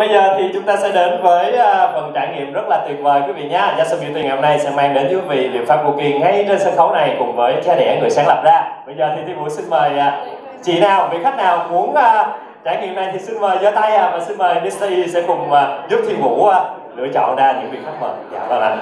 bây giờ thì chúng ta sẽ đến với phần trải nghiệm rất là tuyệt vời quý vị nhé. Jackson Beauty ngày hôm nay sẽ mang đến với quý vị liệu pháp Woki ngay trên sân khấu này cùng với cha đẻ người sáng lập ra. Bây giờ thì Thi Vũ xin mời chị nào, vị khách nào muốn trải nghiệm này thì xin mời giơ tay và xin mời Mr. E sẽ cùng giúp Thi Vũ lựa chọn ra những vị khách mời. Dạ vâng ạ.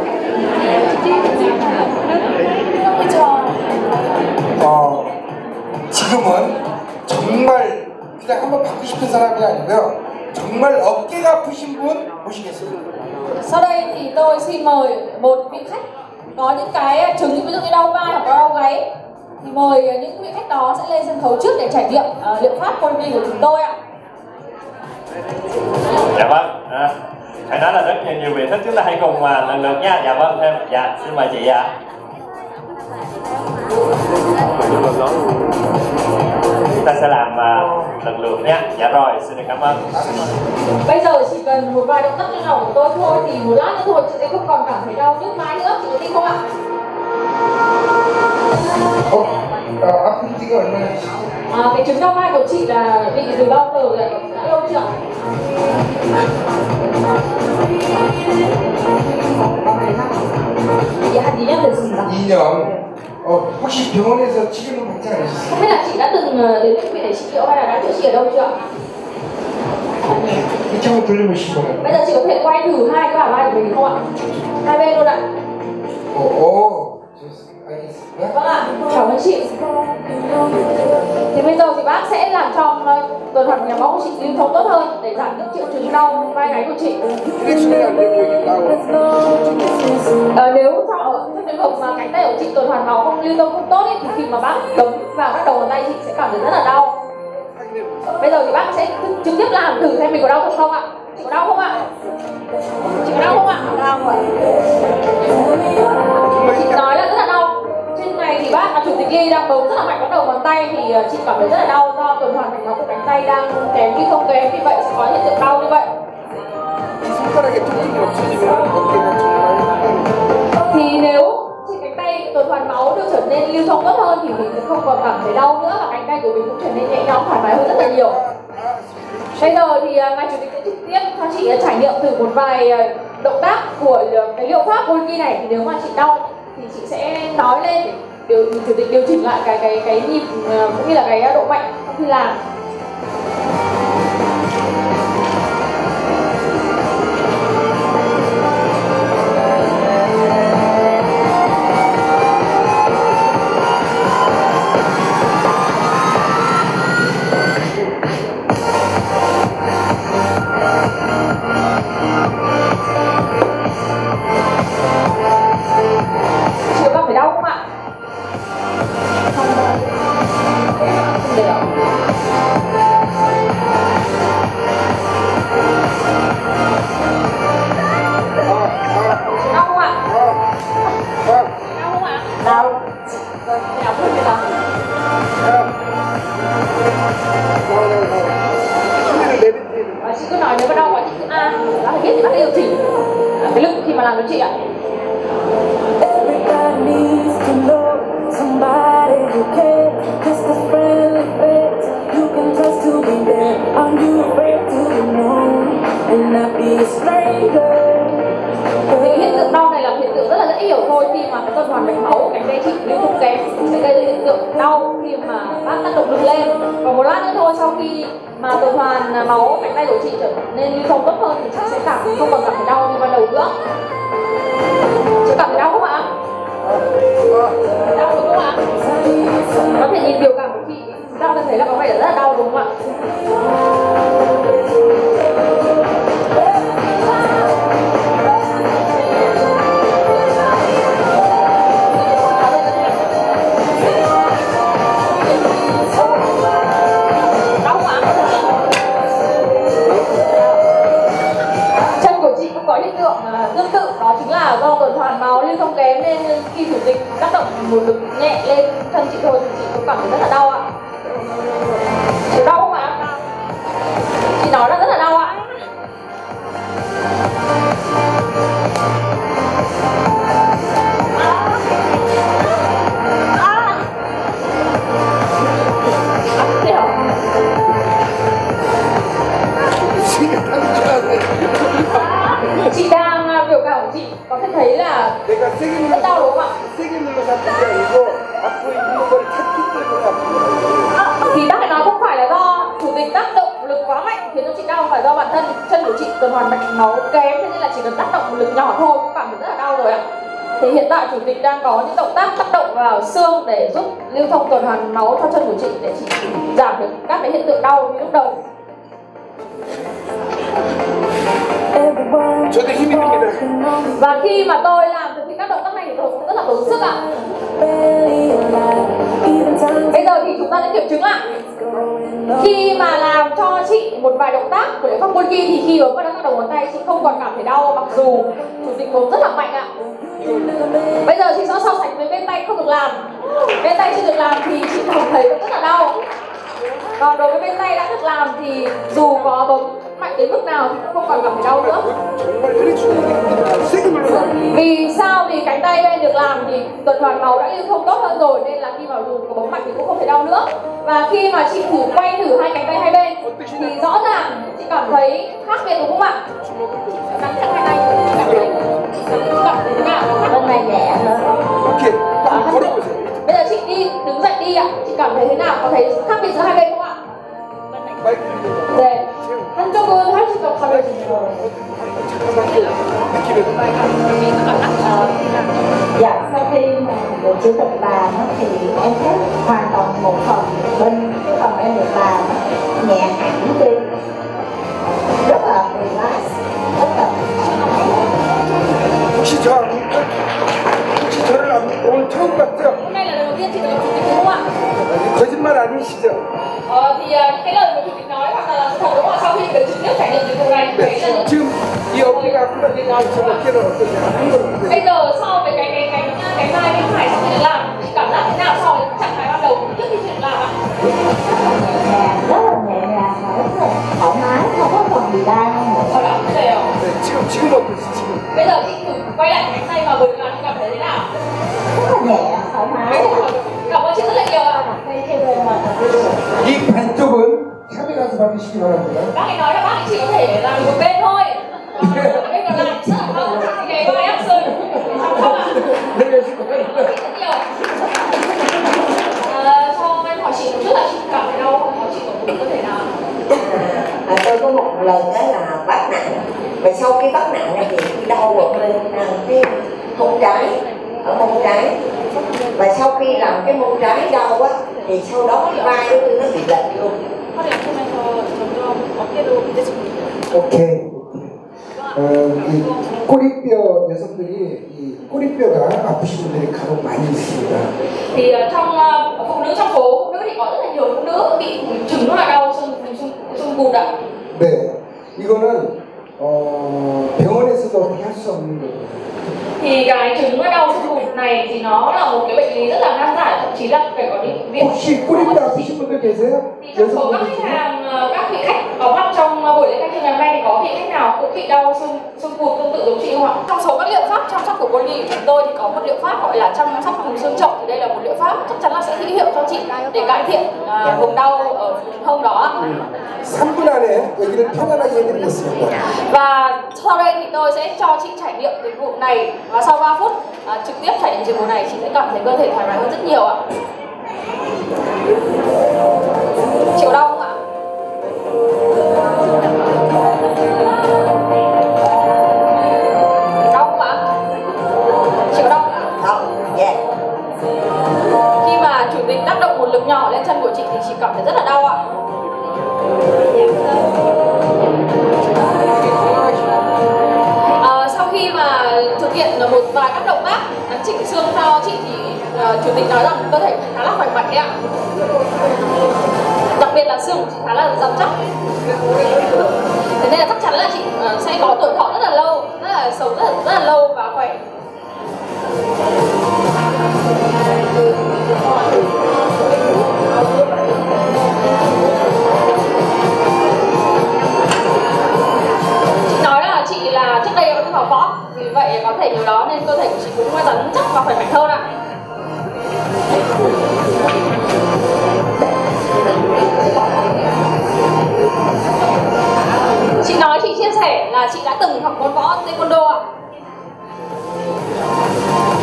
지금은 정말 그냥 한번 받고 싶은 사람이 아니고요. 정말 어깨가 아프신 분 모시겠습니다. Sau đây thì tôi xin mời một vị khách có những cái chứng ví dụ như đau vai hoặc đau gáy thì mời những vị khách đó sẽ lên sân khấu trước để trải nghiệm liệu pháp Woki của chúng tôi ạ. Dạ vâng. Phải nói là rất nhiều vị khách, chúng ta hãy cùng lần lượt nha. Dạ vâng, thêm. Dạ, xin mời chị ạ. Chúng ta sẽ làm lần lượt nhé. Dạ rồi, xin được cảm ơn. Bây giờ chỉ cần một vài động tác trên đầu của tôi thôi thì một lát nữa thôi chị sẽ không còn cảm thấy đau nhức mái nữa, chị có tin không ạ? 아픈 지가 얼마나 되시죠? Cái chứng đau vai của chị là bị từ bao giờ rồi, đã lâu chưa ạ? Dạ, 2년 됐습니다. 2년. 혹시 병원에서 치료는 받지 않으셨어요? Không biết là chị đã từng đến bệnh viện để trị liệu hay là đã chữa trị ở đâu chưa ạ? 이쪽으로 돌려보시고. Bây giờ chị có thể quay thử hai cái bả vai của mình không ạ? Hai bên luôn ạ. 알겠습니다. Vâng ạ, cảm ơn chị. Thì bây giờ thì bác sẽ làm cho tuần hoàn nhà máu của chị lưu thông tốt hơn để giảm những triệu chứng đau vai gáy của chị. Nếu trong trường hợp mà cánh tay của chị tuần hoàn máu không lưu thông không tốt thì khi mà bác đấm vào các đầu ngón tay chị sẽ cảm thấy rất là đau. Bây giờ thì bác sẽ trực tiếp làm thử xem mình có đau không ạ? Chị có đau không ạ? Chị có đau không ạ? Đau ạ. Chị nói là rất là đau. Trên này thì bác là chủ tịch Ly đang bấu rất là mạnh vào đầu ngón tay thì chị cảm thấy rất là đau do tuần hoàn mạch máu của cánh tay đang kém khi không kém, vì vậy sẽ có hiện tượng đau như vậy. Thì nếu trên cánh tay tuần hoàn máu được trở nên lưu thông tốt hơn thì mình sẽ không còn cảm thấy đau nữa và cánh tay của mình cũng trở nên nhẹ nhõm thoải mái hơn rất là nhiều. Bây giờ thì ngài chủ tịch sẽ trực tiếp cho chị trải nghiệm thử một vài động tác của cái liệu pháp Woki này. Thì nếu mà chị đau thì chị sẽ nói lên để chủ tịch điều chỉnh lại cái nhịp cũng như là cái độ mạnh khi làm. Chị cứ nói nếu có đau quá chị cứ A, bác phải biết thì bác sẽ điều chỉnh cái lực khi mà làm với chị ạ. Thì hiện tượng đau này là hiện tượng rất là dễ hiểu thôi, khi mà cái tuần hoàn mạch máu của cánh tay chị lưu thông kém sẽ gây ra hiện tượng đau khi mà bác tác động lực lên. Còn một lát nữa thôi, sau khi mà tuần hoàn máu cánh tay của chị trở nên lưu thông tốt hơn thì chị sẽ không còn cảm thấy đau như ban đầu nữa. Chị cảm thấy đau không ạ? Đau đúng không ạ? Có thể nhìn biểu cảm của chị đau cho thấy là có vẻ rất là đau đúng không ạ? Hiện tượng tương tự đó chính là do tuần hoàn máu lưu thông kém nên khi chủ tịch tác động một lực nhẹ lên chân chị thôi thì chị cũng cảm thấy rất là đau ạ. Chị đau không ạ? Chị nói là rất là đau ạ. 시간 rất đau đúng không ạ? 세게 눌러서 아픈 게 아니고 앞으로 있는 걸 찾기 때문에 아픈 거예요. Thì bác ấy nói không phải là do chủ tịch tác động lực quá mạnh khiến cho chị đau, phải do bản thân chân của chị tuần hoàn mạch máu kém, thế nên là chỉ cần tác động một lực nhỏ thôi cũng cảm thấy rất là đau rồi ạ. Thì hiện tại chủ tịch đang có những động tác tác động vào xương để giúp lưu thông tuần hoàn máu cho chân của chị để chị giảm được các cái hiện tượng đau như lúc đầu. 저도 힘이 듭니다. Và khi mà tôi làm thực hiện các động tác này thì tôi cũng rất là tốn sức ạ. Bây giờ thì chúng ta sẽ kiểm chứng lại. Khi mà làm cho chị một vài động tác của liệu pháp Polki thì khi bấm vào các đầu ngón tay chị không còn cảm thấy đau, mặc dù chủ tịch bấm rất là mạnh ạ. Bây giờ chị sẽ so sánh với bên tay không được làm. Bên tay chưa được làm thì chị cảm thấy rất là đau. Còn đối với bên tay đã được làm thì dù có bấm mạnh đến mức nào thì cũng không còn cảm thấy đau nữa. 정말 혈액순환이 세게 눌러서 Vì sao? Vì cánh tay bên được làm thì tuần hoàn máu đã lưu thông tốt hơn rồi, nên là khi mà dù có bấm mạnh thì cũng không thấy đau nữa. Và khi mà chị quay thử hai cánh tay hai bên thì rõ ràng chị cảm thấy khác biệt đúng không ạ? Nắm chặt hai tay, chị cảm thấy thế nào? Bên này nhẹ hơn. 이렇게 딱 걸어보세요. Bây giờ chị đi đứng dậy đi ạ, chị cảm thấy thế nào? Có thấy khác biệt giữa hai bên không ạ? 마이크 네. 한쪽은 훨씬 더 가벼워지죠. Dạ, sau khi mà được chủ tịch làm thì em thấy hoàn toàn một phần bên cái phần em được làm nhẹ hẳn đi, rất là relax, rất là 혹시 저를 오늘 처음 봤죠? Hôm nay là lần đầu tiên chị được gặp chủ tịch đúng không ạ? 거짓말 아니시죠? Thì cái lời của chủ tịch nói hoặc là sự thật đúng không ạ? Sau khi được trực tiếp trải nghiệm dịch vụ này thì thấy là 지금 이 어깨가 아프다 저 어깨는 어떠냐? bây giờ so với cái vai bên phải sau khi được làm, chị cảm giác thế nào so với trạng thái ban đầu trước khi chị được làm ạ? rất là nhẹ nhàng và rất là thoải mái, không có phần gì đau nữa. Ở đó bây giờ 네, 지금 어떠시 지금? bây giờ chị thử quay lại cánh tay mà vừa làm chị cảm thấy thế nào? Rất là nhẹ, thoải mái. Cảm ơn chị rất là nhiều ạ. Thank you very much. 이 반쪽은 샵에 가서 받으시기 바랍니다. Bác ấy nói là bác ấy chỉ có thể làm một bên thôi. Bên còn lại rất là không. Cái vai áp sơn không ạ? 네, 지금 Rất nhiều. Cho em hỏi chị một chút là chị cảm thấy đau không? Hỏi chị có cơ thể nào? Tôi có một lần đó là bắt nặng, và sau khi bắt nặng thì đau ở bên cái mông trái, ở mông trái, và sau khi làm cái mông trái đau á thì sau đó cái vai của tôi nó bị lệch luôn. 허리 아프면서 점점 어깨도 부대지고 오케이. 이 꼬리뼈 여성들이 이 꼬리뼈가 아프신 분들이 간혹 많이 있습니다. thì trong phụ nữ, trong số phụ nữ thì có rất là nhiều phụ nữ bị chứng là đau xương cụt ạ. 네, 이거는 병원에서도 할 수 없는 거예요. Thì cái chứng đau xương cụt này thì nó là một cái bệnh lý rất là nan giải, thậm chí là phải có những viện. 혹시 꼬리뼈 아프신 분들 계세요? Thì trong số các khách hàng, các vị khách có mặt trong buổi lễ khai trương ngày hôm nay thì có vị khách nào cũng bị đau xương cụt tương tự giống chị không ạ? Trong số các liệu pháp chăm sóc của Polki của chúng tôi thì có một liệu pháp gọi là chăm sóc vùng xương chậu, thì đây là một liệu pháp chắc chắn là sẽ hữu hiệu cho chị để cải thiện vùng đau ở vùng hông đó. 3분 안에 여기를 편안하게 해드리겠습니다. Và sau đây thì tôi sẽ cho chị trải nghiệm dịch vụ này, và sau 3 phút trực tiếp trải nghiệm dịch vụ này chị sẽ cảm thấy cơ thể thoải mái hơn rất nhiều ạ. Chịu đau không ạ? Đau không ạ? Chịu đau không ạ? Không, dạ. Khi mà chủ tịch tác động một lực nhỏ lên chân của chị thì chị cảm thấy rất là đau ạ. Sau khi mà thực hiện một vài các động tác chỉnh xương cho chị thì chủ tịch nói rằng cơ thể khá là khỏe mạnh đấy ạ. Đặc biệt là xương của chị khá là rắn chắc. Thế nên là chắc chắn là chị sẽ có tuổi thọ rất là lâu, rất là sống rất là lâu và khỏe. Chị nói là chị là trước đây có đi vào võ, vì vậy có thể điều đó nên cơ thể của chị cũng rắn chắc và khỏe mạnh hơn ạ. Chị nói, chị chia sẻ là chị đã từng học môn võ taekwondo ạ.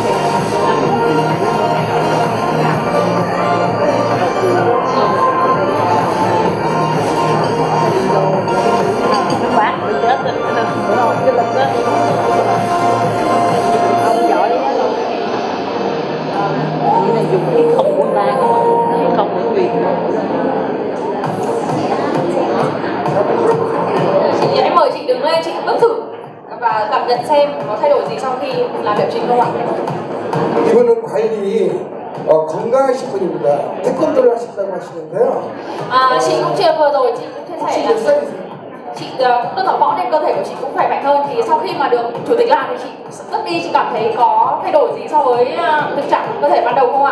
mời chị đứng lên, chị bước thử và cảm nhận xem có thay đổi gì sau khi làm liệu trình không ạ? 이분은 관리 건강하신 분입니다. 태권도를 하신다고 하시는데요. Chị cũng vừa rồi chị cũng chia sẻ 혹시 là 몇 살이세요? chị cứ tập võ nên cơ thể của chị cũng khỏe mạnh hơn, thì sau khi mà được chủ tịch làm thì chị rất đi, chị cảm thấy có thay đổi gì so với thực trạng cơ thể ban đầu không ạ?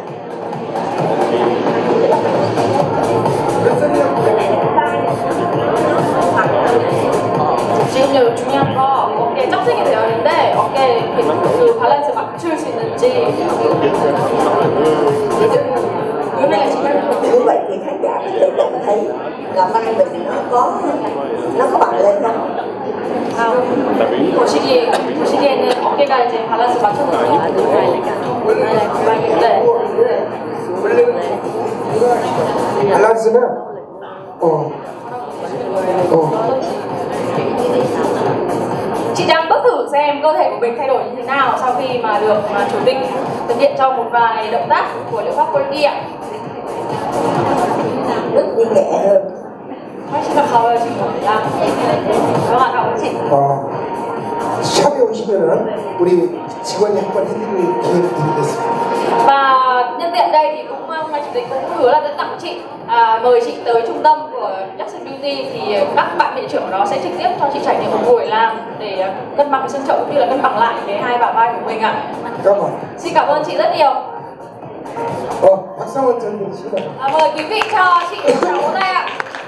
몇 살이냐고. 지금 중요한 거 어깨 짝색이 되어 있는데 어깨 그 밸런스 맞출 수 있는지. cái này là chị như vậy thì khán giả có thể nhận thấy là vai mình nó có bằng lên không? 보시기에는 어깨가 이제 밸런스 맞춰서 네. 원래는 밸런스는 Chị đang bước thử xem cơ thể của mình thay đổi như thế nào sau khi mà được chủ tịch thực hiện cho một vài động tác của liệu pháp Reiki ạ. Rất đi nhẹ hơn. 훨씬 더 가벼워진 겁니다. 영화 가보지. 샵에 오시면은 우리 직원이 한번 해드릴 기회를 드리겠습니다. Và nhân tiện đây thì cũng ngay chủ tịch cũng hứa là sẽ tặng chị mời chị tới trung tâm của Jackson Beauty, thì các bạn viện trưởng đó sẽ trực tiếp cho chị trải nghiệm một buổi làm để cân bằng xương chậu cũng như là cân bằng lại cái hai bả vai của mình ạ. Xin cảm ơn chị rất nhiều. 박상원 전 씨다. Mời quý vị cho chị cháu đây ạ.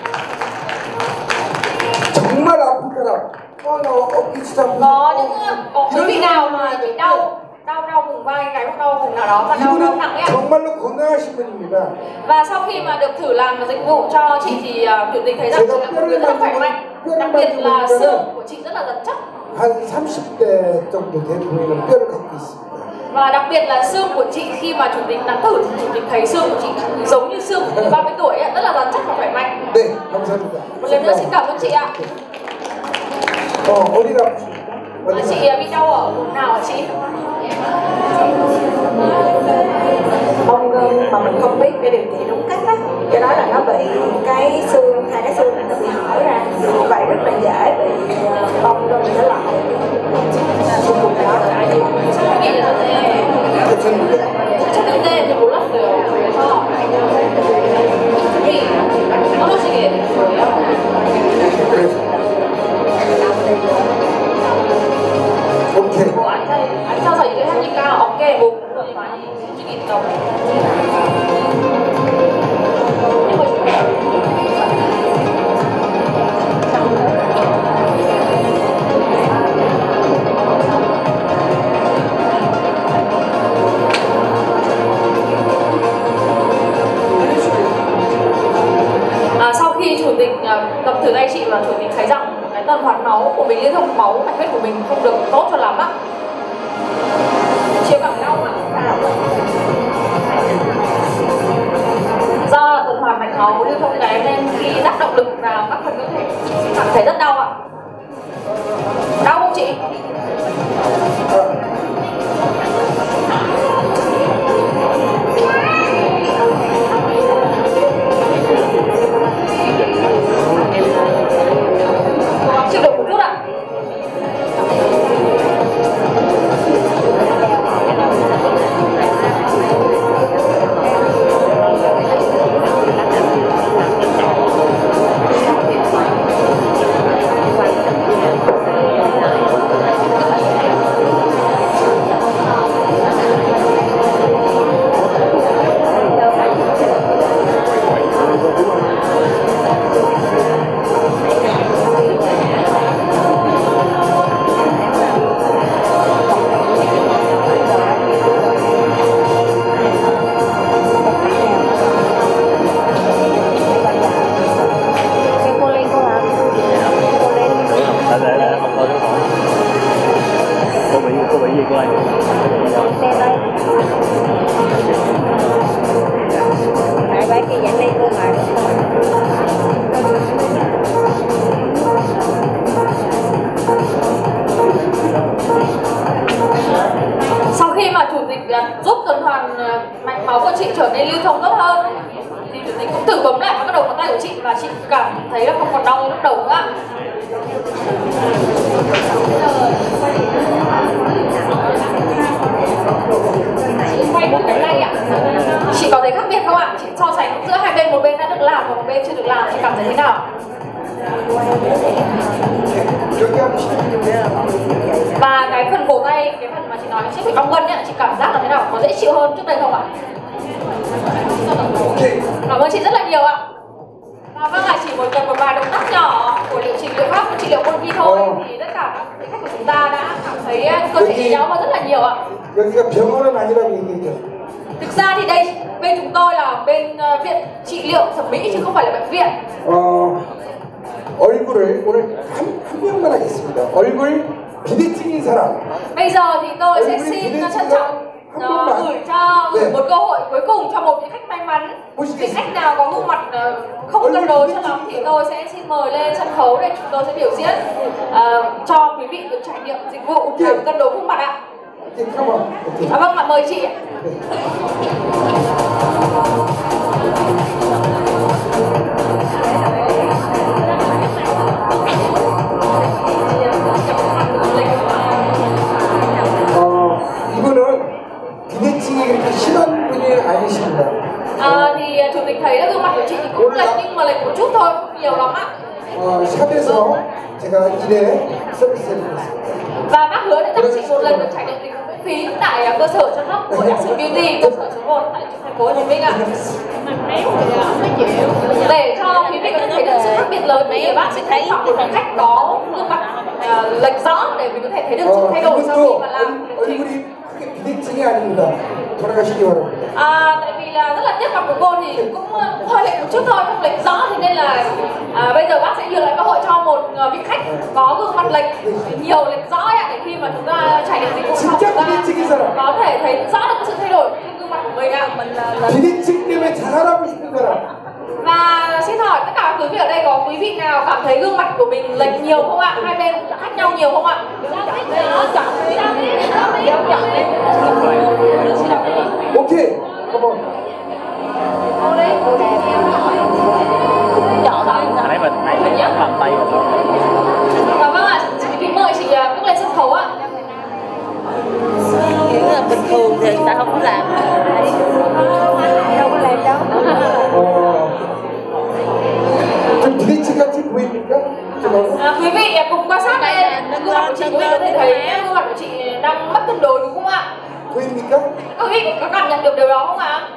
정말 아픈 사람. 나 어깨 진짜 아픈 Có quý vị nào mà bị đau vùng vai gáy hoặc đau vùng nào đó và đau nặng ấy ạ. 정말로 건강하신 분입니다. Và sau khi mà được thử làm dịch vụ cho chị thì chủ tịch thấy rằng chị là một người rất là khỏe mạnh, đặc biệt là xương của chị rất là rắn chắc. 한 30대 정도 된 분은 뼈를 갖고 있습니다. Và đặc biệt là xương của chị khi mà chủ tịch nắn thử thì chủ tịch thấy xương của chị giống như xương của 30 tuổi ấy, rất là rắn chắc và khỏe mạnh. 네, 감사합니다. Một lần nữa xin cảm ơn chị ạ. 어디가 Chị bị đau ở vùng nào hả chị? Bong gân mà mình không biết để điều trị đúng cách á, do đó là nó bị cái xương, hai cái xương này nó bị hở ra, vậy rất là dễ bị bong gân trở lại. Xương vùng đó 쳤는데 몰랐어요. 그래서 떨어지게 된 거예요. 오케이. 앉아서 일을 하니까 어깨, 목 많이 움직이 있다고. Sau khi chủ tịch tập thử tay chị và chủ tịch thấy rằng cái tuần hoàn máu của mình, liên thông máu mạch huyết của mình không được tốt cho lắm á. Chịu cảm đau ạ. Do tuần hoàn mạch máu lưu thông kém nên khi tác động lực vào các phần cơ thể cảm thấy rất đau ạ. Đau không chị? Chịu được một chút ạ. Sau khi mà chủ tịch giúp tuần hoàn mạch máu của chị trở nên lưu thông tốt hơn thì chủ tịch cũng thử bấm lại vào các đầu ngón tay của chị và chị cảm thấy là không còn đau như lúc đầu nữa. 여기 한번 시켜주세요. Và cái phần cổ tay, cái phần mà chị nói chiếc bị cong gân ấy, chị cảm giác là thế nào? Có dễ chịu hơn trước đây không ạ? 오케이. Cảm ơn chị rất là nhiều ạ. Và vâng ạ, chỉ cần một vài động tác nhỏ của liệu trình liệu pháp trị liệu Polki thôi thì tất cả các vị khách của chúng ta đã cảm thấy cơ thể nhẹ nhõm hơn rất là nhiều ạ. 여기가 병원은 아니라고 얘기했죠. Thực ra thì đây bên chúng tôi là bên viện trị liệu thẩm mỹ chứ không phải là bệnh viện. 얼굴을 오늘 한 명만 하겠습니다. 얼굴 비대칭인 사람. Bây giờ thì tôi sẽ xin trân trọng gửi cho một cơ hội cuối cùng cho một vị khách may mắn. Vị khách nào có gương mặt không cân đối cho lắm thì tôi sẽ xin mời lên sân khấu để chúng tôi sẽ biểu diễn cho quý vị được trải nghiệm dịch vụ làm cân đối khuôn mặt ạ. Vâng ạ, mời chị ạ. 이분은 비대칭이 그렇게 심한 분이 아니십니다. Thì chủ tịch thấy là gương mặt của chị thì cũng lệch nhưng mà lệch một chút thôi, không nhiều lắm ạ. 샵에서 제가 1회 서비스해드리겠습니다. Và bác hứa để tặng chị một lần được trải nghiệm dịch vụ miễn phí tại cơ sở chăm sóc của Jackson Beauty, cơ sở số 1 tại thành phố Hồ Chí Minh ạ. Để cho quý vị có thể thấy được sự khác biệt lớn thì bác sẽ thấy chọn một khách có gương mặt lệch rõ để mình có thể thấy được sự thay đổi sau khi mà làm liệu trình. 얼굴이 크게 비대칭이 아닙니다. 돌아가시기 바랍니다. Tại vì là rất là tiếc mặt của cô thì cũng hơi lệch một chút thôi, không lệch rõ, thì nên là bây giờ bác sẽ nhường lại cơ hội cho một vị khách có gương mặt lệch nhiều, lệch rõ ạ, để khi mà chúng ta trải nghiệm dịch vụ xong chúng ta có thể thấy rõ được sự thay đổi trên gương mặt của mình ạ. 비대칭 때문에 자살하고 싶은 사람. Và xin hỏi tất cả quý vị ở đây có quý vị nào cảm thấy gương mặt của mình lệch nhiều không ạ? Hai bên khác nhau nhiều không ạ? 오케이. 컴온. nãy mình thấy bàn tay Vâng ạ, chị mời chị bước lên sân khấu ạ. Những là bình thường thì người ta không có làm, đâu có làm đâu. 좀 비대칭 같이 보입니까? Quý vị cùng quan sát đây, gương mặt của chị, quý vị có thể thấy gương mặt của chị đang mất cân đối đúng không ạ? 보입니까? Quý vị có cảm nhận được điều đó không ạ?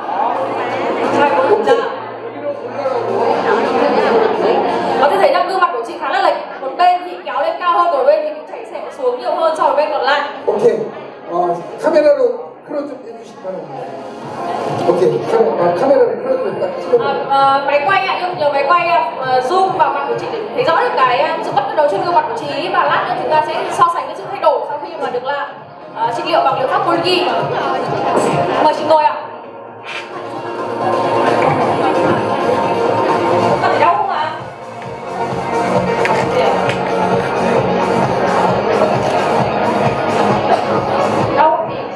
Có thể thấy rằng gương mặt của chị khá là lệch, một bên thì kéo lên cao hơn, một bên thì chảy xẻ xuống nhiều hơn so với bên còn lại. 오케이. 카메라로 클로즈 해주시기 바랍니다. 오케이. 카메라로 클로즈 딱 찍어주세요. Máy quay ạ, nhờ máy quay zoom vào mặt của chị để thấy rõ được cái sự bất cân đối trên gương mặt của chị, và lát nữa chúng ta sẽ so sánh cái sự thay đổi sau khi mà được làm trị liệu bằng liệu pháp Polki. Mời chị ngồi ạ. Có thể đau không ạ? Đau không chị?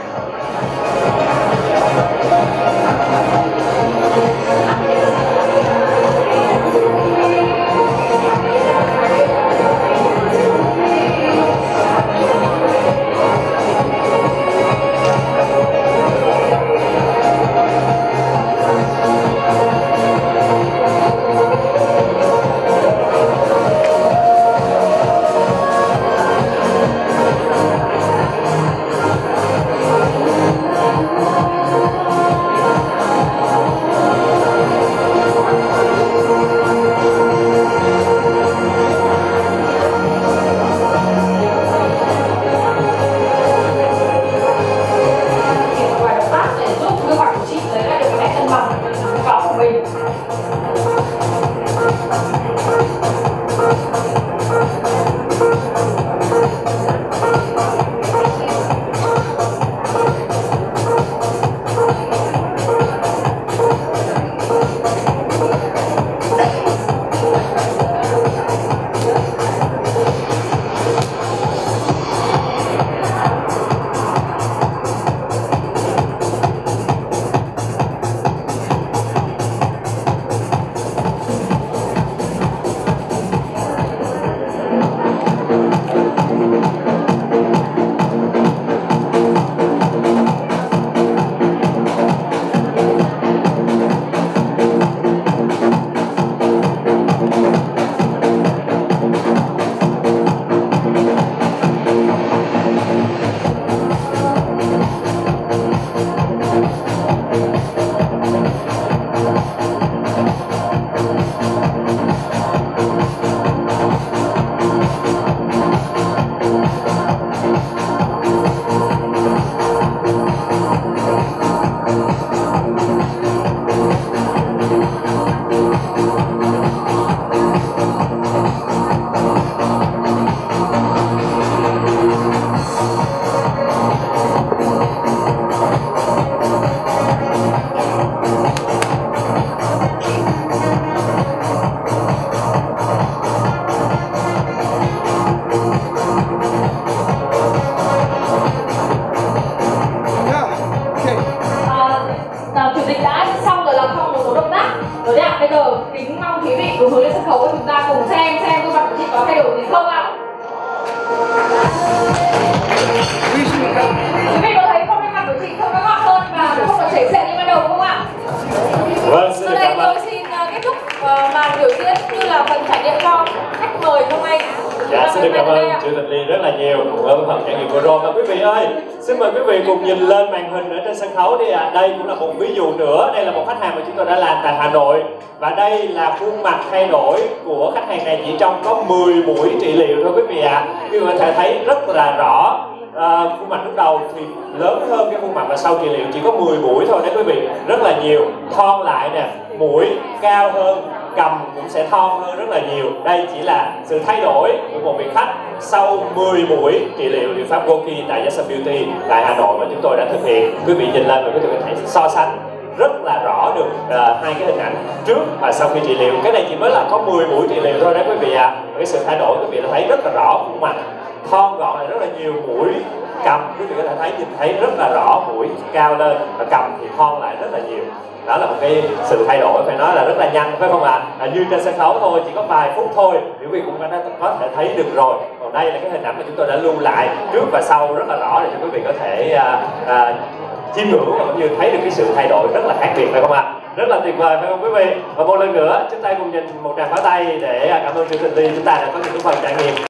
Dạ, xin được cảm ơn Chủ tịch Ly rất là nhiều với phần trải nghiệm vừa rồi. Và quý vị ơi, xin mời quý vị cùng nhìn lên màn hình ở trên sân khấu đi ạ. Đây cũng là một ví dụ nữa. Đây là một khách hàng mà chúng tôi đã làm tại Hà Nội. Và đây là khuôn mặt thay đổi của khách hàng này chỉ trong có 10 buổi trị liệu thôi quý vị ạ. Quý vị có thể thấy rất là rõ. Khuôn mặt lúc đầu thì lớn hơn cái khuôn mặt và sau trị liệu chỉ có 10 buổi thôi đấy quý vị, rất là nhiều. Thon lại nè, mũi cao hơn, cầm cũng sẽ thon hơn rất là nhiều. Đây chỉ là sự thay đổi của một vị khách sau 10 buổi trị liệu liệu pháp Goki tại Yatsen Beauty tại Hà Nội mà chúng tôi đã thực hiện. Quý vị nhìn lên và quý vị có thể so sánh rất là rõ được hai cái hình ảnh trước và sau khi trị liệu. Cái này chỉ mới là có 10 buổi trị liệu thôi đấy quý vị ạ. Cái sự thay đổi quý vị đã thấy rất là rõ, khuôn mặt thon gọn này rất là nhiều, mũi cầm quý vị có thể thấy, nhìn thấy rất là rõ, mũi cao lên và cầm thì thon lại rất là nhiều. Đó là một cái sự thay đổi phải nói là rất là nhanh phải không ạ? Như trên sân khấu thôi, chỉ có vài phút thôi quý vị cũng đã có thể thấy được rồi. Còn đây là cái hình ảnh mà chúng tôi đã lưu lại trước và sau rất là rõ để cho quý vị có thể chiêm ngưỡng và cũng như thấy được cái sự thay đổi rất là khác biệt phải không ạ? Rất là tuyệt vời phải không quý vị? Và một lần nữa chúng ta cùng nhìn một tràng pháo tay để cảm ơn Chủ tịch Ly, chúng ta đã có những phần trải nghiệm